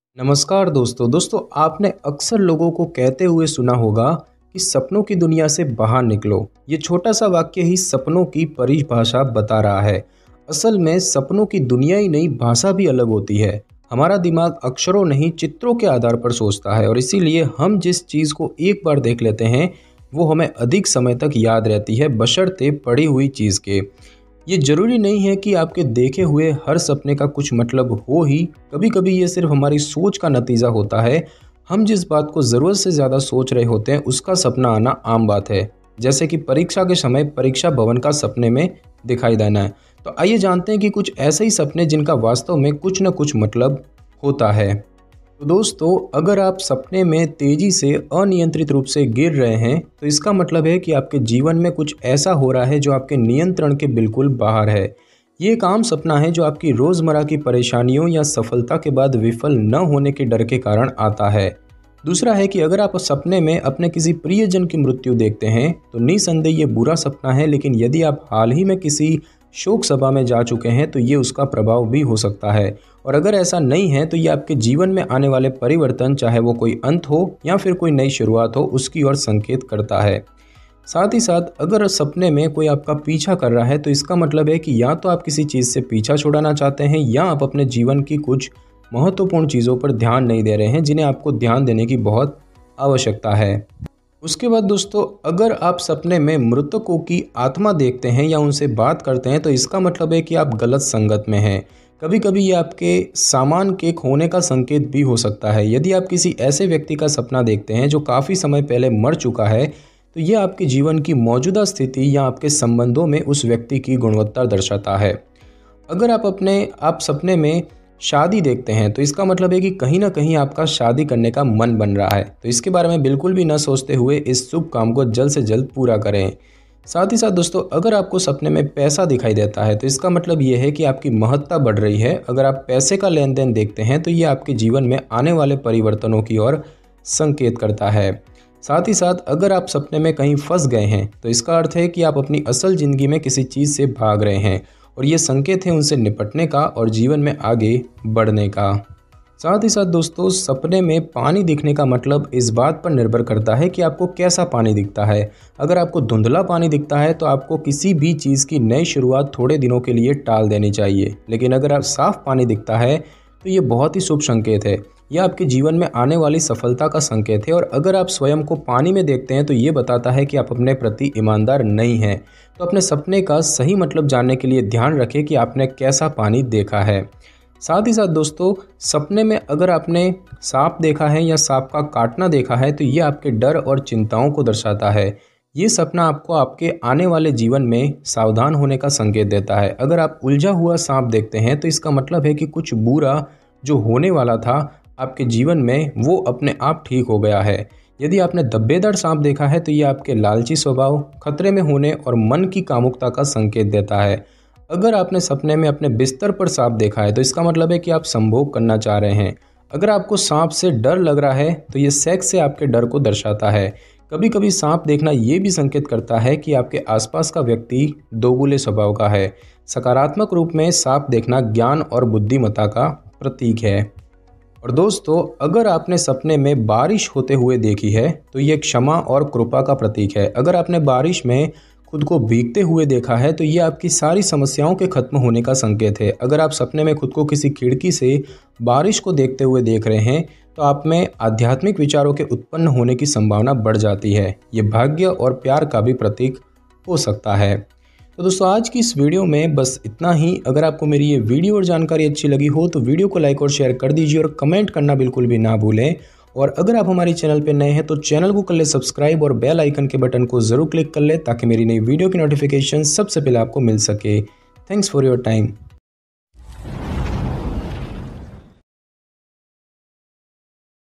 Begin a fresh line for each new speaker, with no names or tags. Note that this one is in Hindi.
नमस्कार दोस्तों आपने अक्सर लोगों को कहते हुए सुना होगा कि सपनों की दुनिया से बाहर निकलो। ये छोटा सा वाक्य ही सपनों की परिभाषा बता रहा है। असल में सपनों की दुनिया ही नहीं, भाषा भी अलग होती है। हमारा दिमाग अक्षरों नहीं, चित्रों के आधार पर सोचता है और इसीलिए हम जिस चीज़ को एक बार देख लेते हैं वो हमें अधिक समय तक याद रहती है, बशर्ते पड़ी हुई चीज़ के। ये ज़रूरी नहीं है कि आपके देखे हुए हर सपने का कुछ मतलब हो ही। कभी कभी ये सिर्फ हमारी सोच का नतीजा होता है। हम जिस बात को ज़रूरत से ज़्यादा सोच रहे होते हैं उसका सपना आना आम बात है। जैसे कि परीक्षा के समय परीक्षा भवन का सपने में दिखाई देना है। तो आइए जानते हैं कि कुछ ऐसे ही सपने जिनका वास्तव में कुछ न कुछ मतलब होता है। तो दोस्तों, अगर आप सपने में तेज़ी से अनियंत्रित रूप से गिर रहे हैं तो इसका मतलब है कि आपके जीवन में कुछ ऐसा हो रहा है जो आपके नियंत्रण के बिल्कुल बाहर है। ये एक आम सपना है जो आपकी रोज़मर्रा की परेशानियों या सफलता के बाद विफल न होने के डर के कारण आता है। दूसरा है कि अगर आप सपने में अपने किसी प्रियजन की मृत्यु देखते हैं तो निसंदेह ये बुरा सपना है, लेकिन यदि आप हाल ही में किसी शोक सभा में जा चुके हैं तो ये उसका प्रभाव भी हो सकता है। और अगर ऐसा नहीं है तो ये आपके जीवन में आने वाले परिवर्तन, चाहे वो कोई अंत हो या फिर कोई नई शुरुआत हो, उसकी ओर संकेत करता है। साथ ही साथ अगर सपने में कोई आपका पीछा कर रहा है तो इसका मतलब है कि या तो आप किसी चीज़ से पीछा छुड़ाना चाहते हैं या आप अपने जीवन की कुछ महत्वपूर्ण चीज़ों पर ध्यान नहीं दे रहे हैं जिन्हें आपको ध्यान देने की बहुत आवश्यकता है। उसके बाद दोस्तों, अगर आप सपने में मृतकों की आत्मा देखते हैं या उनसे बात करते हैं तो इसका मतलब है कि आप गलत संगत में हैं। कभी कभी ये आपके सामान के खोने का संकेत भी हो सकता है। यदि आप किसी ऐसे व्यक्ति का सपना देखते हैं जो काफ़ी समय पहले मर चुका है तो ये आपके जीवन की मौजूदा स्थिति या आपके संबंधों में उस व्यक्ति की गुणवत्ता दर्शाता है। अगर आप सपने में शादी देखते हैं तो इसका मतलब है कि कहीं ना कहीं आपका शादी करने का मन बन रहा है। तो इसके बारे में बिल्कुल भी न सोचते हुए इस शुभ काम को जल्द से जल्द पूरा करें। साथ ही साथ दोस्तों, अगर आपको सपने में पैसा दिखाई देता है तो इसका मतलब ये है कि आपकी महत्ता बढ़ रही है। अगर आप पैसे का लेन देन देखते हैं तो ये आपके जीवन में आने वाले परिवर्तनों की ओर संकेत करता है। साथ ही साथ अगर आप सपने में कहीं फंस गए हैं तो इसका अर्थ है कि आप अपनी असल ज़िंदगी में किसी चीज़ से भाग रहे हैं और ये संकेत है उनसे निपटने का और जीवन में आगे बढ़ने का। साथ ही साथ दोस्तों, सपने में पानी दिखने का मतलब इस बात पर निर्भर करता है कि आपको कैसा पानी दिखता है। अगर आपको धुंधला पानी दिखता है तो आपको किसी भी चीज़ की नई शुरुआत थोड़े दिनों के लिए टाल देनी चाहिए, लेकिन अगर आप साफ पानी दिखता है तो ये बहुत ही शुभ संकेत है। यह आपके जीवन में आने वाली सफलता का संकेत है। और अगर आप स्वयं को पानी में देखते हैं तो ये बताता है कि आप अपने प्रति ईमानदार नहीं हैं। तो अपने सपने का सही मतलब जानने के लिए ध्यान रखें कि आपने कैसा पानी देखा है। साथ ही साथ दोस्तों, सपने में अगर आपने सांप देखा है या सांप का काटना देखा है तो ये आपके डर और चिंताओं को दर्शाता है। ये सपना आपको आपके आने वाले जीवन में सावधान होने का संकेत देता है। अगर आप उलझा हुआ सांप देखते हैं तो इसका मतलब है कि कुछ बुरा जो होने वाला था आपके जीवन में वो अपने आप ठीक हो गया है। यदि आपने धब्बेदार सांप देखा है तो ये आपके लालची स्वभाव, खतरे में होने और मन की कामुकता का संकेत देता है। अगर आपने सपने में अपने बिस्तर पर सांप देखा है तो इसका मतलब है कि आप संभोग करना चाह रहे हैं। अगर आपको सांप से डर लग रहा है तो ये सेक्स से आपके डर को दर्शाता है। कभी कभी सांप देखना ये भी संकेत करता है कि आपके आसपास का व्यक्ति दोगुले स्वभाव का है। सकारात्मक रूप में सांप देखना ज्ञान और बुद्धिमत्ता का प्रतीक है। और दोस्तों, अगर आपने सपने में बारिश होते हुए देखी है तो ये क्षमा और कृपा का प्रतीक है। अगर आपने बारिश में खुद को भीगते हुए देखा है तो ये आपकी सारी समस्याओं के खत्म होने का संकेत है। अगर आप सपने में खुद को किसी खिड़की से बारिश को देखते हुए देख रहे हैं तो आप में आध्यात्मिक विचारों के उत्पन्न होने की संभावना बढ़ जाती है। ये भाग्य और प्यार का भी प्रतीक हो सकता है। तो दोस्तों, आज की इस वीडियो में बस इतना ही। अगर आपको मेरी ये वीडियो और जानकारी अच्छी लगी हो तो वीडियो को लाइक और शेयर कर दीजिए और कमेंट करना बिल्कुल भी ना भूलें। और अगर आप हमारे चैनल पर नए हैं तो चैनल को कर ले सब्सक्राइब और बेल आइकन के बटन को ज़रूर क्लिक कर ले ताकि मेरी नई वीडियो की नोटिफिकेशन सबसे पहले आपको मिल सके। Thanks for your time.